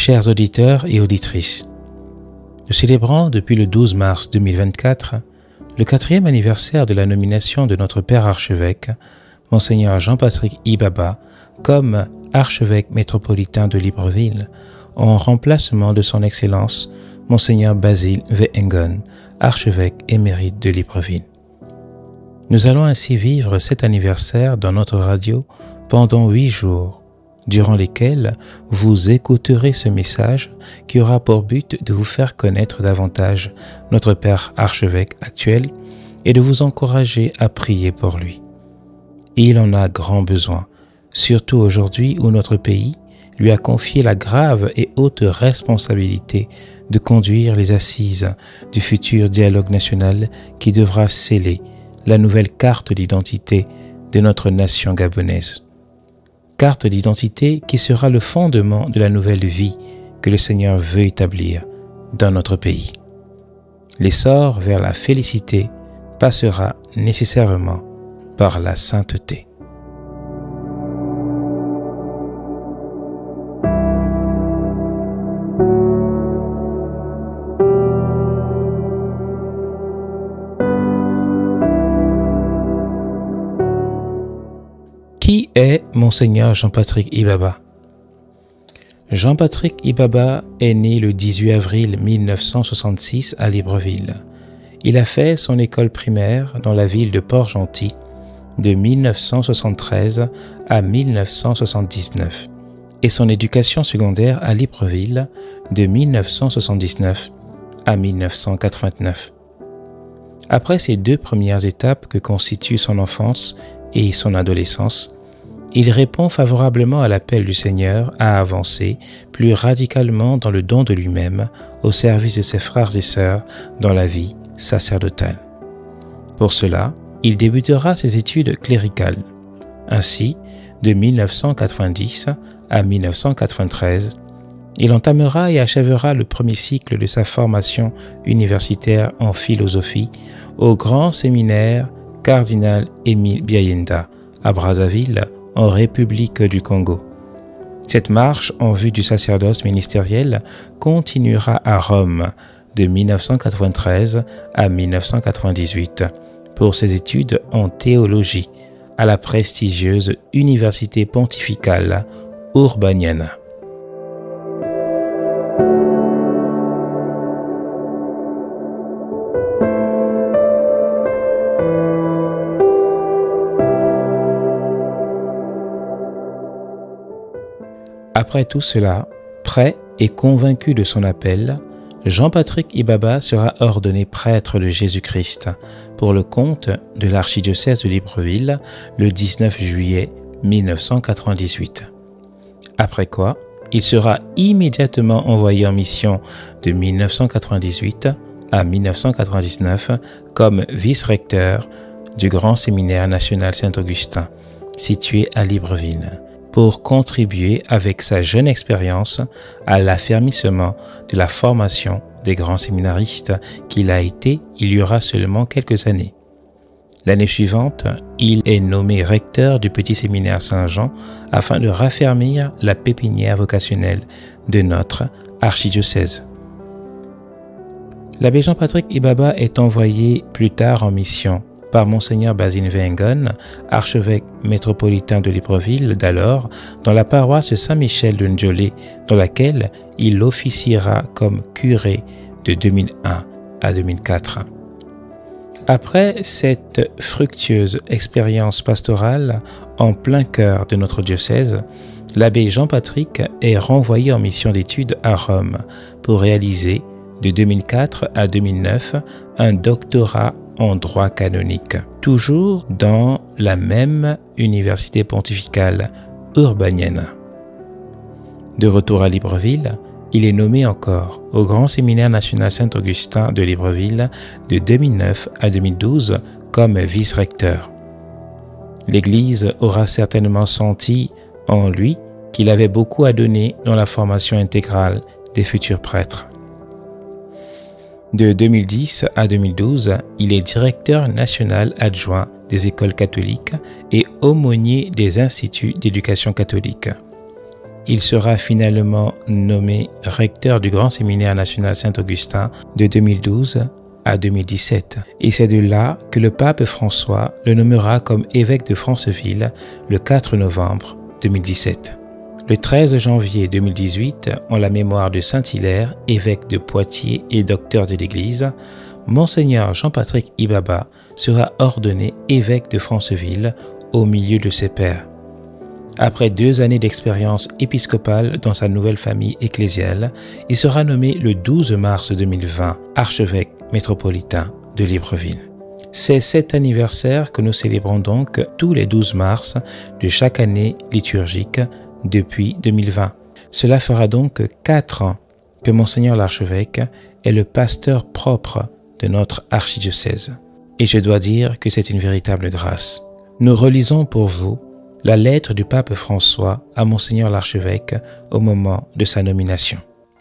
Chers auditeurs et auditrices, nous célébrons depuis le 12 mars 2024 le 4e anniversaire de la nomination de notre Père archevêque, Monseigneur Jean-Patrick Ibaba, comme archevêque métropolitain de Libreville, en remplacement de son Excellence, Monseigneur Basile V. Engon, archevêque émérite de Libreville. Nous allons ainsi vivre cet anniversaire dans notre radio pendant 8 jours, durant lesquels vous écouterez ce message qui aura pour but de vous faire connaître davantage notre Père archevêque actuel et de vous encourager à prier pour lui. Il en a grand besoin, surtout aujourd'hui où notre pays lui a confié la grave et haute responsabilité de conduire les assises du futur dialogue national qui devra sceller la nouvelle carte d'identité de notre nation gabonaise. Carte d'identité qui sera le fondement de la nouvelle vie que le Seigneur veut établir dans notre pays. L'essor vers la félicité passera nécessairement par la sainteté. Qui est Monseigneur Jean-Patrick Ibaba? Jean-Patrick Ibaba est né le 18 avril 1966 à Libreville. Il a fait son école primaire dans la ville de Port-Gentil de 1973 à 1979 et son éducation secondaire à Libreville de 1979 à 1989. Après ces 2 premières étapes que constituent son enfance et son adolescence, il répond favorablement à l'appel du Seigneur à avancer plus radicalement dans le don de lui-même au service de ses frères et sœurs dans la vie sacerdotale. Pour cela, il débutera ses études cléricales. Ainsi, de 1990 à 1993, il entamera et achèvera le premier cycle de sa formation universitaire en philosophie au grand séminaire Cardinal Émile Biayenda à Brazzaville, en République du Congo. Cette marche en vue du sacerdoce ministériel continuera à Rome de 1993 à 1998 pour ses études en théologie à la prestigieuse Université pontificale Urbaniana. Après tout cela, prêt et convaincu de son appel, Jean-Patrick Ibaba sera ordonné prêtre de Jésus-Christ pour le compte de l'archidiocèse de Libreville le 19 juillet 1998. Après quoi, il sera immédiatement envoyé en mission de 1998 à 1999 comme vice-recteur du Grand Séminaire National Saint-Augustin, situé à Libreville, pour contribuer avec sa jeune expérience à l'affermissement de la formation des grands séminaristes qu'il a été il y aura seulement quelques années. L'année suivante, il est nommé recteur du petit séminaire Saint-Jean afin de raffermir la pépinière vocationnelle de notre archidiocèse. L'abbé Jean-Patrick Ibaba est envoyé plus tard en mission par Monseigneur Basile V. Engon, archevêque métropolitain de Libreville d'alors, dans la paroisse Saint-Michel de Ndjolé, dans laquelle il officiera comme curé de 2001 à 2004. Après cette fructueuse expérience pastorale en plein cœur de notre diocèse, l'abbé Jean-Patrick est renvoyé en mission d'études à Rome pour réaliser, de 2004 à 2009, un doctorat en droit canonique, toujours dans la même université pontificale Urbaniana. De retour à Libreville, il est nommé encore au Grand Séminaire National Saint-Augustin de Libreville de 2009 à 2012 comme vice-recteur. L'Église aura certainement senti en lui qu'il avait beaucoup à donner dans la formation intégrale des futurs prêtres. De 2010 à 2012, il est directeur national adjoint des écoles catholiques et aumônier des instituts d'éducation catholique. Il sera finalement nommé recteur du Grand Séminaire national Saint-Augustin de 2012 à 2017. Et c'est de là que le pape François le nommera comme évêque de Franceville le 4 novembre 2017. Le 13 janvier 2018, en la mémoire de Saint-Hilaire, évêque de Poitiers et docteur de l'Église, Monseigneur Jean-Patrick Ibaba sera ordonné évêque de Franceville au milieu de ses pairs. Après 2 années d'expérience épiscopale dans sa nouvelle famille ecclésiale, il sera nommé le 12 mars 2020 archevêque métropolitain de Libreville. C'est cet anniversaire que nous célébrons donc tous les 12 mars de chaque année liturgique depuis 2020. Cela fera donc 4 ans que Monseigneur l'archevêque est le pasteur propre de notre archidiocèse. Et je dois dire que c'est une véritable grâce. Nous relisons pour vous la lettre du pape François à Monseigneur l'archevêque au moment de sa nomination.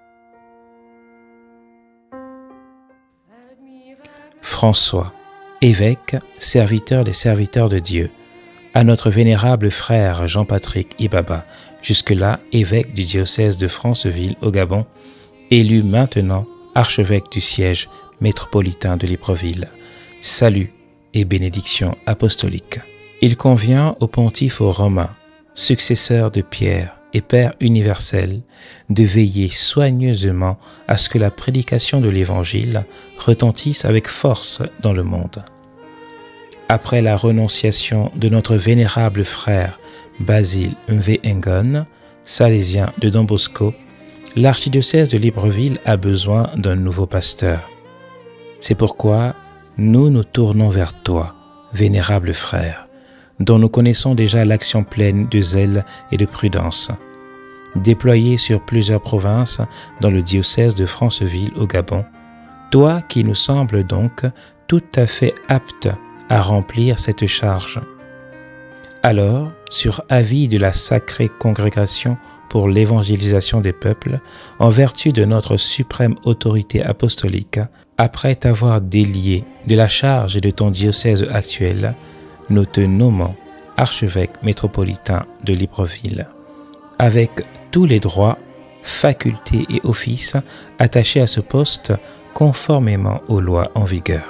François, évêque, serviteur des serviteurs de Dieu, à notre vénérable frère Jean-Patrick Ibaba, jusque-là évêque du diocèse de Franceville au Gabon, élu maintenant archevêque du siège métropolitain de Libreville. Salut et bénédiction apostolique. Il convient au pontife romain, successeur de Pierre et Père universel, de veiller soigneusement à ce que la prédication de l'Évangile retentisse avec force dans le monde. Après la renonciation de notre vénérable frère Basile Mvengon, salésien de Don Bosco, l'archidiocèse de Libreville a besoin d'un nouveau pasteur. C'est pourquoi nous nous tournons vers toi, vénérable frère, dont nous connaissons déjà l'action pleine de zèle et de prudence. Déployé sur plusieurs provinces dans le diocèse de Franceville au Gabon, toi qui nous sembles donc tout à fait apte à remplir cette charge. Alors, sur avis de la sacrée congrégation pour l'évangélisation des peuples, en vertu de notre suprême autorité apostolique, après t'avoir délié de la charge de ton diocèse actuel, nous te nommons archevêque métropolitain de Libreville, avec tous les droits, facultés et offices attachés à ce poste conformément aux lois en vigueur.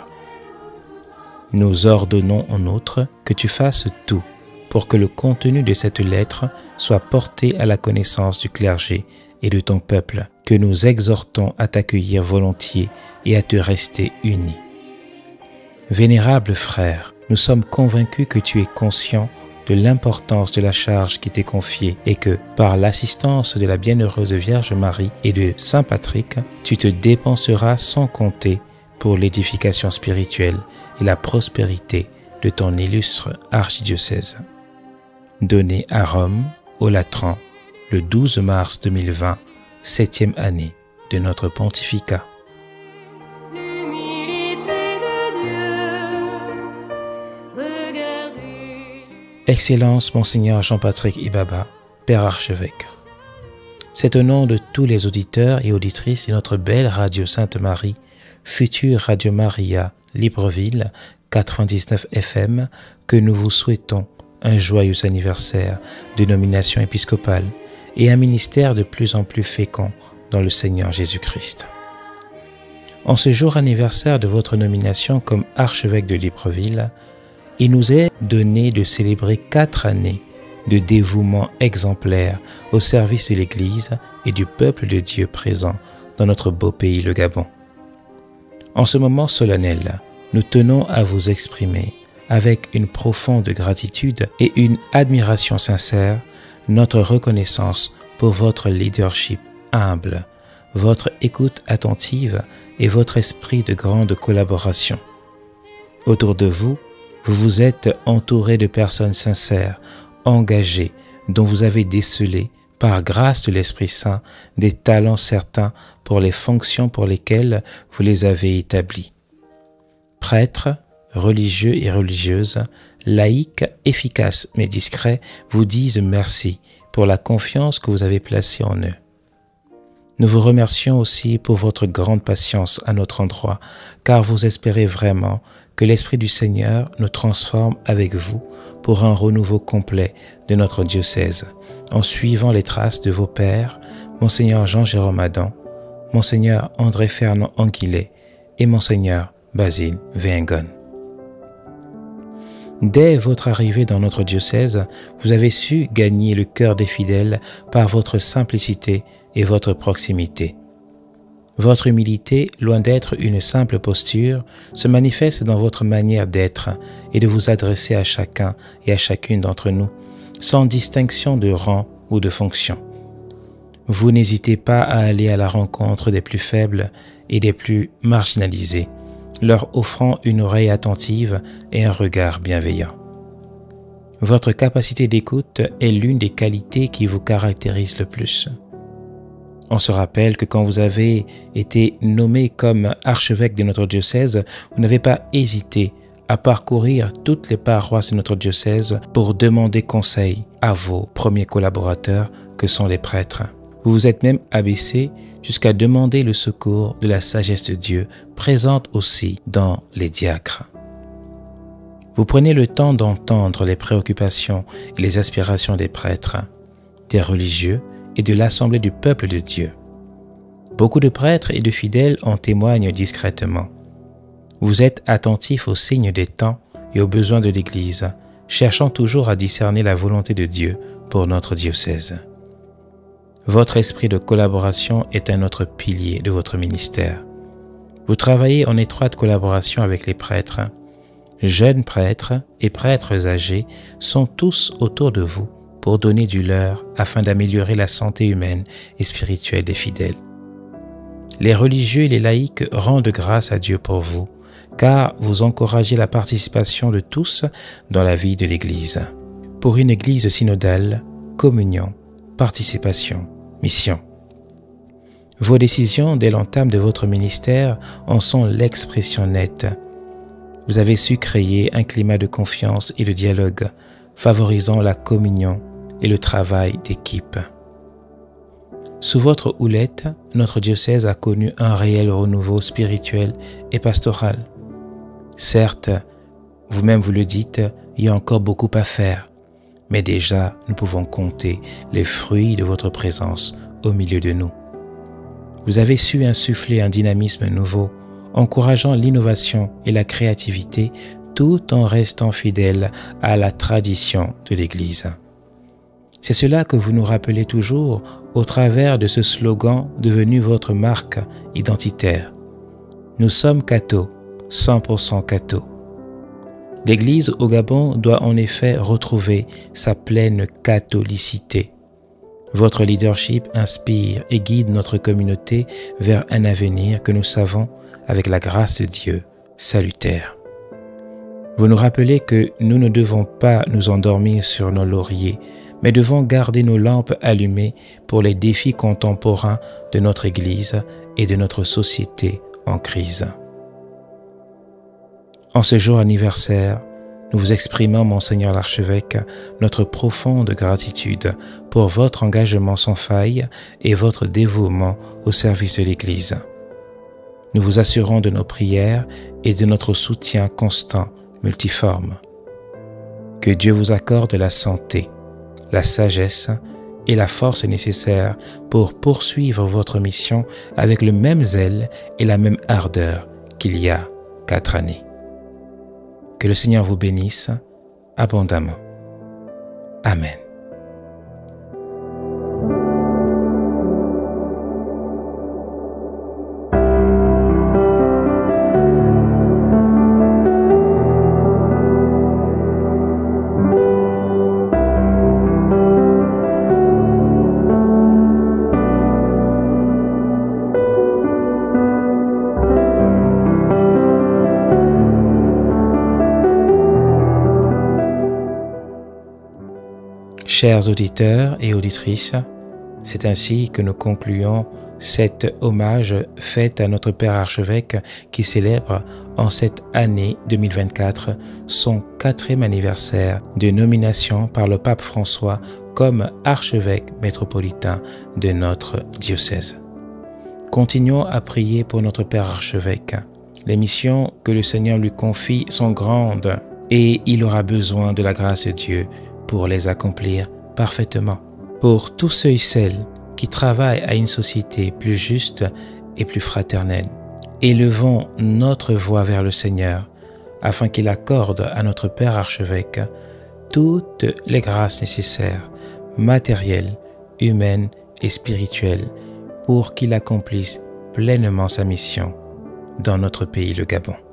Nous ordonnons en outre que tu fasses tout pour que le contenu de cette lettre soit porté à la connaissance du clergé et de ton peuple, que nous exhortons à t'accueillir volontiers et à te rester unis. Vénérable frère, nous sommes convaincus que tu es conscient de l'importance de la charge qui t'est confiée et que, par l'assistance de la bienheureuse Vierge Marie et de Saint Patrick, tu te dépenseras sans compter pour l'édification spirituelle et la prospérité de ton illustre archidiocèse. Donné à Rome, au Latran, le 12 mars 2020, 7e année de notre pontificat. Excellence Monseigneur Jean-Patrick Ibaba, Père archevêque. C'est au nom de tous les auditeurs et auditrices de notre belle radio Sainte-Marie, future Radio Maria Libreville 99 FM, que nous vous souhaitons un joyeux anniversaire de nomination épiscopale et un ministère de plus en plus fécond dans le Seigneur Jésus-Christ. En ce jour anniversaire de votre nomination comme archevêque de Libreville, il nous est donné de célébrer 4 années de dévouement exemplaire au service de l'Église et du peuple de Dieu présent dans notre beau pays, le Gabon. En ce moment solennel, nous tenons à vous exprimer, avec une profonde gratitude et une admiration sincère, notre reconnaissance pour votre leadership humble, votre écoute attentive et votre esprit de grande collaboration. Autour de vous, vous vous êtes entouré de personnes sincères, engagées, dont vous avez décelé, par grâce de l'Esprit Saint, des talents certains pour les fonctions pour lesquelles vous les avez établis. Prêtres, religieux et religieuses, laïcs, efficaces mais discrets, vous disent merci pour la confiance que vous avez placée en eux. Nous vous remercions aussi pour votre grande patience à notre endroit, car vous espérez vraiment que l'Esprit du Seigneur nous transforme avec vous pour un renouveau complet de notre diocèse, en suivant les traces de vos pères, Monseigneur Jean-Jérôme Adam, Monseigneur André Fernand Anguillet et Monseigneur Basile Véingon. Dès votre arrivée dans notre diocèse, vous avez su gagner le cœur des fidèles par votre simplicité et votre proximité. Votre humilité, loin d'être une simple posture, se manifeste dans votre manière d'être et de vous adresser à chacun et à chacune d'entre nous, sans distinction de rang ou de fonction. Vous n'hésitez pas à aller à la rencontre des plus faibles et des plus marginalisés, leur offrant une oreille attentive et un regard bienveillant. Votre capacité d'écoute est l'une des qualités qui vous caractérise le plus. On se rappelle que quand vous avez été nommé comme archevêque de notre diocèse, vous n'avez pas hésité à parcourir toutes les paroisses de notre diocèse pour demander conseil à vos premiers collaborateurs que sont les prêtres. Vous vous êtes même abaissé jusqu'à demander le secours de la sagesse de Dieu, présente aussi dans les diacres. Vous prenez le temps d'entendre les préoccupations et les aspirations des prêtres, des religieux et de l'assemblée du peuple de Dieu. Beaucoup de prêtres et de fidèles en témoignent discrètement. Vous êtes attentifs aux signes des temps et aux besoins de l'Église, cherchant toujours à discerner la volonté de Dieu pour notre diocèse. Votre esprit de collaboration est un autre pilier de votre ministère. Vous travaillez en étroite collaboration avec les prêtres. Jeunes prêtres et prêtres âgés sont tous autour de vous pour donner du leur afin d'améliorer la santé humaine et spirituelle des fidèles. Les religieux et les laïcs rendent grâce à Dieu pour vous, car vous encouragez la participation de tous dans la vie de l'Église. Pour une Église synodale, communion, participation, mission. Vos décisions dès l'entame de votre ministère en sont l'expression nette. Vous avez su créer un climat de confiance et de dialogue, favorisant la communion et le travail d'équipe. Sous votre houlette, notre diocèse a connu un réel renouveau spirituel et pastoral. Certes, vous-même vous le dites, il y a encore beaucoup à faire, mais déjà nous pouvons compter les fruits de votre présence au milieu de nous. Vous avez su insuffler un dynamisme nouveau, encourageant l'innovation et la créativité tout en restant fidèle à la tradition de l'Église. C'est cela que vous nous rappelez toujours au travers de ce slogan devenu votre marque identitaire. Nous sommes cathos, 100% cathos. L'Église au Gabon doit en effet retrouver sa pleine catholicité. Votre leadership inspire et guide notre communauté vers un avenir que nous savons, avec la grâce de Dieu, salutaire. Vous nous rappelez que nous ne devons pas nous endormir sur nos lauriers, mais devons garder nos lampes allumées pour les défis contemporains de notre Église et de notre société en crise. En ce jour anniversaire, nous vous exprimons, Monseigneur l'Archevêque, notre profonde gratitude pour votre engagement sans faille et votre dévouement au service de l'Église. Nous vous assurons de nos prières et de notre soutien constant, multiforme. Que Dieu vous accorde la santé, la sagesse et la force nécessaires pour poursuivre votre mission avec le même zèle et la même ardeur qu'il y a 4 années. Que le Seigneur vous bénisse abondamment. Amen. Chers auditeurs et auditrices, c'est ainsi que nous concluons cet hommage fait à notre Père Archevêque qui célèbre en cette année 2024 son 4e anniversaire de nomination par le pape François comme archevêque métropolitain de notre diocèse. Continuons à prier pour notre Père Archevêque. Les missions que le Seigneur lui confie sont grandes et il aura besoin de la grâce de Dieu pour les accomplir parfaitement. Pour tous ceux et celles qui travaillent à une société plus juste et plus fraternelle, élevons notre voix vers le Seigneur afin qu'il accorde à notre Père archevêque toutes les grâces nécessaires, matérielles, humaines et spirituelles, pour qu'il accomplisse pleinement sa mission dans notre pays, le Gabon.